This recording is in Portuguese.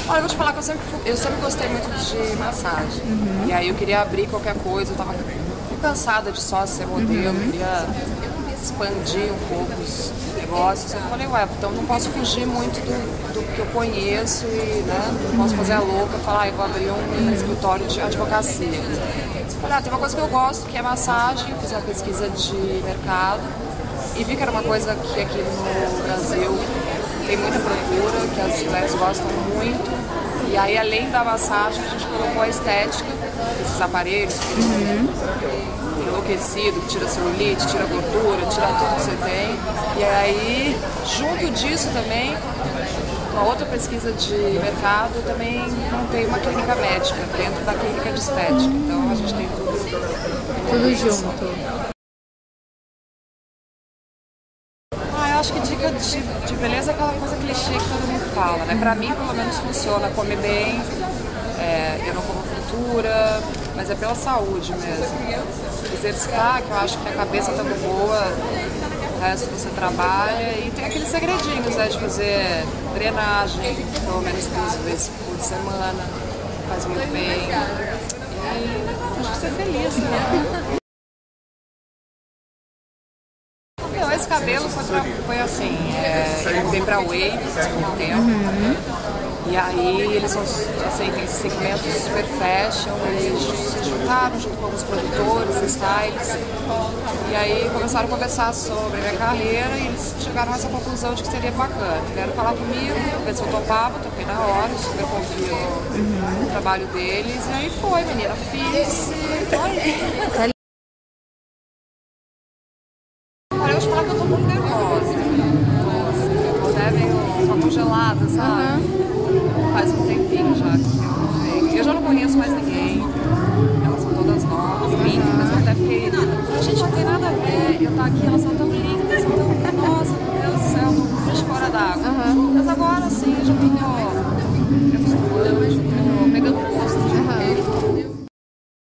Olha, eu vou te falar que eu sempre gostei muito de massagem. E aí eu queria abrir qualquer coisa, eu tava muito cansada de só ser modelo, queria expandir um pouco os negócios. Eu falei, ué, então não posso fugir muito do que eu conheço e, né, não posso fazer a louca e falar, eu vou abrir um escritório de advocacia. Eu falei, tem uma coisa que eu gosto, que é massagem, eu fiz uma pesquisa de mercado e vi que era uma coisa que aqui no Brasil tem muita procura, que as mulheres gostam muito. E aí, além da massagem, a gente colocou a estética, esses aparelhos que enlouquecido, que tira celulite, tira gordura, tira tudo que você tem. E aí, junto disso também, uma outra pesquisa de mercado, também montei uma clínica médica dentro da clínica de estética. Então, a gente tem Tudo junto. Eu acho que dica de beleza é aquela coisa clichê que todo mundo fala, né? Pra mim, pelo menos, funciona. Comer bem, eu não como fritura, mas é pela saúde mesmo. Exercitar, que eu acho que a cabeça tá boa, o resto você trabalha. E tem aqueles segredinhos, né? De fazer drenagem, pelo menos 2 vezes por semana, faz muito bem. E acho que ser feliz, né? Esse cabelo foi assim, eu mudei pra Wave há pouco tempo. E aí eles são, assim, tem esses segmentos super fashion, eles se juntaram junto com alguns produtores, stylists. E aí começaram a conversar sobre a minha carreira e eles chegaram a essa conclusão de que seria bacana. Vieram falar comigo, ver se eu topava, topei na hora, super confio no trabalho deles. E aí foi, menina, fiz e tô aí. Olha, eu vou te falar que eu tô um pouco nervosa. Tô até meio só congelada, sabe? Faz um tempinho já que eu venho. Eu já não conheço mais ninguém. Elas são todas novas, lindas. Eu até fiquei. A gente não tem nada a ver. Eu tô aqui, elas são tão lindas, tão. Nossa, meu Deus do céu, tô com o peixe fora d'água. Mas agora sim, já tô